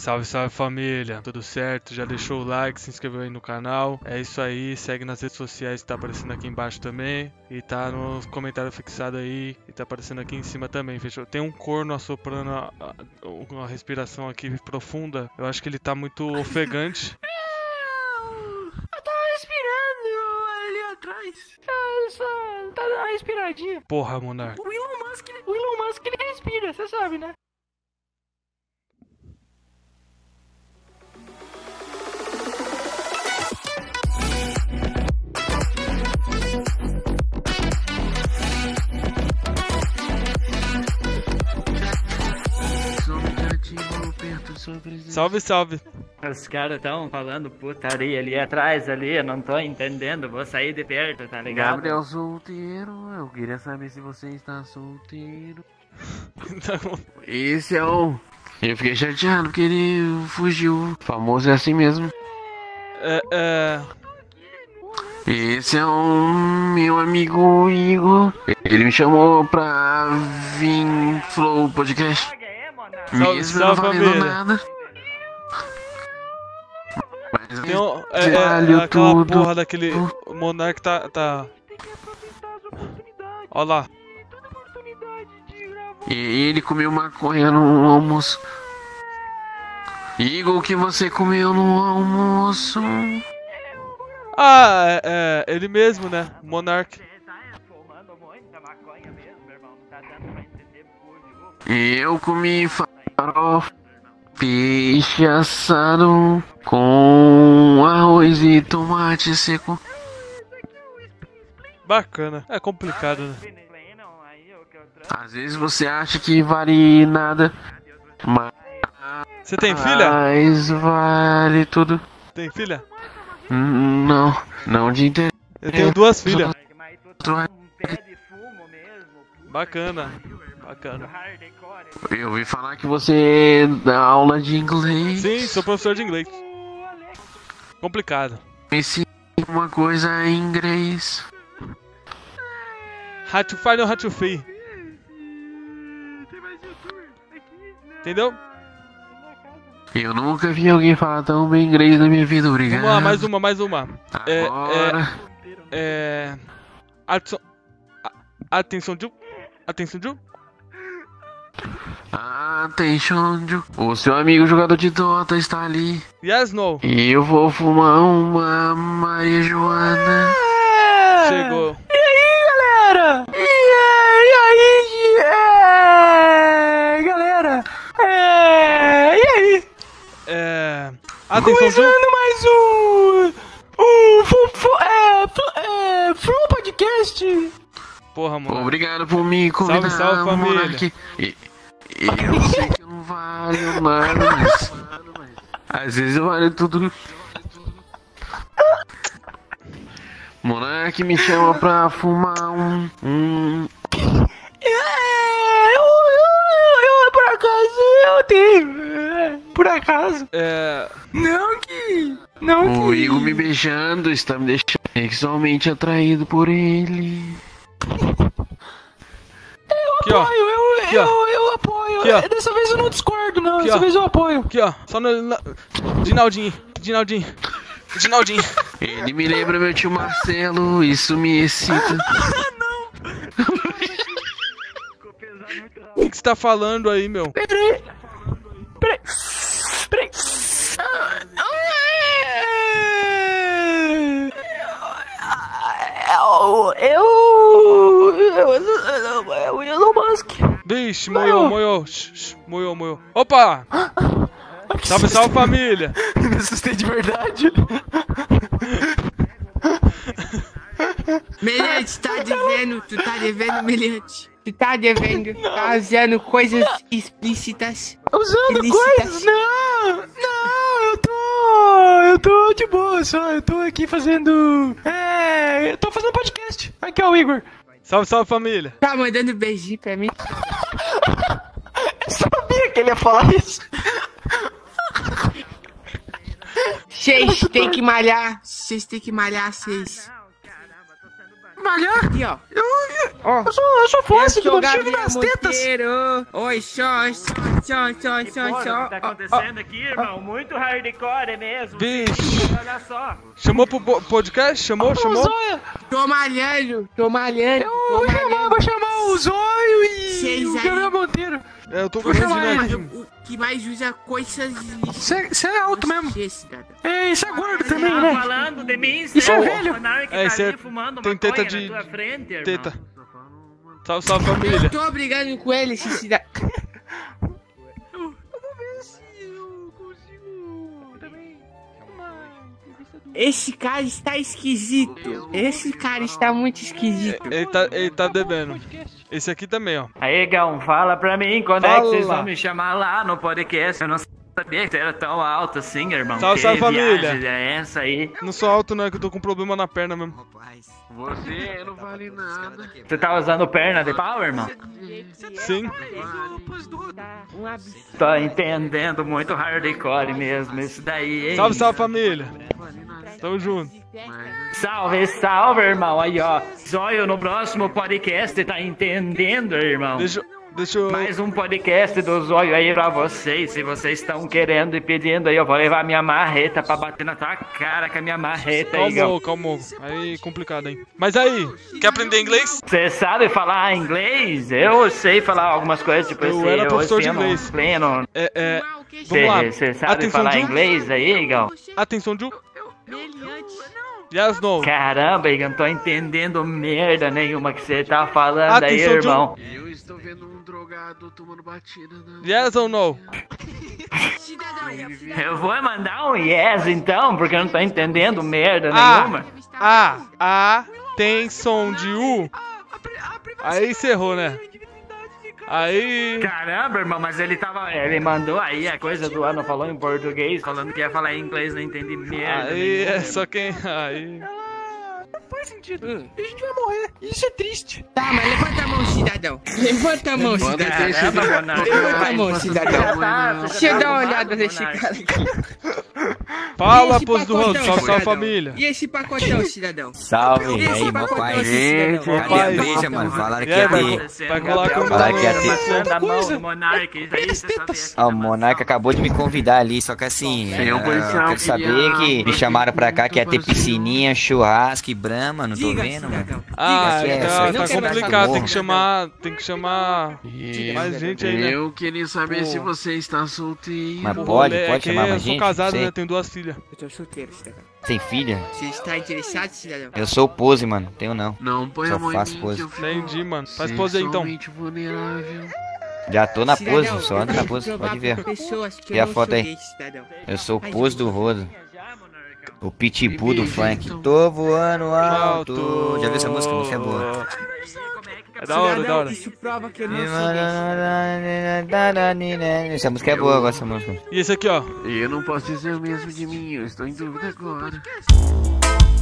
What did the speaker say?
Salve, salve família, tudo certo? Já deixou o like, se inscreveu aí no canal? É isso aí, segue nas redes sociais que tá aparecendo aqui embaixo também. E tá nos comentários fixados aí, e tá aparecendo aqui em cima também, fechou? Tem um corno assoprando uma respiração aqui profunda. Eu acho que ele tá muito ofegante. Eu tava respirando ali atrás. Só tá dando uma respiradinha. Porra, Monark. O Elon Musk ele respira, você sabe, né? Salve, salve. Os caras tão falando putaria ali atrás, ali, eu não tô entendendo, vou sair de perto, tá ligado? Gabriel solteiro, eu queria saber se você está solteiro. Então, Esse é o... Eu fiquei chateado porque ele fugiu. O famoso é assim mesmo. Esse é o meu amigo Igor. Ele me chamou pra vir Flow Podcast. Mesmo não salve, valendo família. nada. Mas tem valeu aquela tudo. porra daquele... O Monark tá... Ó lá. E ele comeu maconha no almoço. Igor, o que você comeu no almoço? Ah, ele mesmo, né? Monark. Eu comi farofa, peixe assado com arroz e tomate seco. Bacana. É complicado, né? Às vezes você acha que vale nada, Você tem filha? mas vale tudo. Tem filha? Não de interesse. Eu tenho duas filhas. Outro- Bacana. Bacana. Eu ouvi falar que você dá aula de inglês. Sim, sou professor de inglês. Complicado. Me ensina uma coisa em inglês. How to find or how to free. Entendeu? Eu nunca vi alguém falar tão bem inglês na minha vida, obrigado. Vamos lá, mais uma. Agora. Atenção, Ju. Atenção, Ju. Atenção, o seu amigo jogador de Dota está ali. Yes, no. E eu vou fumar uma Maria Joana. Chegou. E aí, galera? E aí, galera? E aí? Atenção, Ju. Começando mais Flow Podcast. Porra, mano. Obrigado por me convidar, Salve, família. Monark. Eu sei que eu não valho nada, mas às vezes eu valho tudo. Monark me chama pra fumar Por acaso eu tenho. Por acaso. Não O que. Igor me beijando está me deixando sexualmente atraído por ele. Aqui, ó. Aqui, ó. Eu apoio. Aqui, ó. Dessa vez eu não discordo, não. Aqui, Dessa ó. vez eu apoio. Aqui, ó. Só no... Dinaldinho. Ele me lembra meu tio Marcelo, isso me excita. O que você tá falando aí, meu? Peraí. O Elon Musk. Vixe, moiou. Moiou. Opa! Salve, salve, família. Me assustei de verdade. Meliante, tu tá devendo, Meliante. Tu tá devendo, tá usando coisas explícitas. Usando Ilícitas. coisas? Não, eu tô de boa só, eu tô aqui fazendo... eu tô fazendo podcast. Aqui é o Igor. Salve, salve, família. Tá mandando beijinho pra mim. Eu sabia que ele ia falar isso. Vocês têm que malhar, vocês. malhar? Aqui, ó. Eu sou forte, Eu sou não chego Gabriel nas tetas. Monteiro. Oi, só. O que tá acontecendo aqui, irmão? Muito hardcore mesmo. Bicho. Olha só. Chamou pro podcast? Chamou? Zóia. Tô malhando. Eu vou chamar o Zóio e Vocês o aí. Gabriel Monteiro. É, eu tô Vou gostando chamar de ele. nerd. O que mais usa coisas... Você é alto mesmo. Cidadão. É, isso é gordo também, Tá né? falando de mim, Isso é seu velho. Monark É, tá isso é- ali fumando tem maconha teta de- na tua frente, irmão. Teta. Salve, salve família. Eu tô brigando com ele, esse cidadão. Esse cara está esquisito. Esse cara está muito esquisito. Ele tá devendo. Esse aqui também, ó. Aí, Gão, fala pra mim quando é que vocês Fala. vão me chamar lá no podcast. Eu não sabia que você era tão alto assim, irmão. Salve, Que salve, família. viagem é essa aí? Não sou alto, não, é que eu tô com problema na perna mesmo. Você não vale nada. Você tá usando perna de pau, irmão? Sim. Um absurdo. Tô entendendo muito hardcore mesmo isso daí, hein? Salve, salve família. Tamo junto. Salve, salve, irmão. Aí, ó. Zóio no próximo podcast, tá entendendo, irmão? Deixa eu. Mais um podcast do Zóio aí pra vocês. Se vocês estão querendo e pedindo aí, eu vou levar minha marreta pra bater na tua cara com a minha marreta aí, Gão. Calmou. Aí complicado, hein. Mas aí, quer aprender inglês? Você sabe falar inglês? Eu sei falar algumas coisas, tipo Eu era professor de ensino inglês. pleno. Vamos lá. Você sabe Atenção, falar Ju. inglês aí, Gão? Atenção, Ju. Yes, no. Caramba, Igor, não tô entendendo merda nenhuma que você tá falando aí, Atenção, Ju. irmão. Eu estou vendo um drogado tomando batida na... Yes ou no? Eu vou mandar um yes então, porque eu não tô entendendo merda Ah. nenhuma. Tem som de U. Aí encerrou, né? Aí. Caramba, irmão, mas ele mandou aí a coisa do ano, falou em português, falando que ia falar em inglês, não entendi merda Aí nenhuma. é só quem. Aí. Faz sentido. A gente vai morrer. Isso é triste. Tá, mas levanta a mão, cidadão. Levanta a mão, cidadão. Caramba, Monark. Levanta a mão, cidadão. Tá, Deixa eu dar uma tá olhada nesse Monark. cara aqui. Fala, E esse pose do pacotão, rosto. Salve, salve cidadão? família. E esse pacotão, cidadão? Salve, E e esse aí, meu pacotão, pai? cidadão? Cadê a Rapaz. breja, mano? Falaram que E aí, ia vai, ter. vai colar com Falaram que ia ter. Passando a mão coisa. do Monark, isso aí você sabia que Ó, o Monarca acabou de me convidar ali, só que assim, Tem um eu policial quero saber que me chamaram pra cá que ia ter piscininha, churrasco e brama, não tô Diga, vendo, mano. cidadão. Ah, Diga, tá, essa tá não quero complicado. mais Tem que chamar mais gente aí, né? Eu queria saber Pô. se você está solteiro. Mas O pode rolê é chamar que mais eu sou gente? casado, Sei. né? Tenho 2 filhas. Eu tô solteiro, cidadão. Tem filha? Você está interessado, cidadão? Eu sou pose, mano, tenho não. Não põe Só a mão em faço mim pose. que eu fico Entendi, mano. Faz pose aí então. sexualmente vulnerável. Já tô na pose, Cidadão, só ando eu na tenho que pose, provar pode ver. pra pessoas que E eu a não foto sou aí? gay, cidadão. Eu sou o pose do rodo. O pitbull do Me beija, funk. então. Tô voando alto. Já viu essa música? A música é boa. É da hora, Cidadão, da hora. isso prova que eu não sou gay. Essa música é boa, eu gosto dessa música. E esse aqui, ó. Eu não posso dizer o mesmo de mim, eu estou em dúvida agora.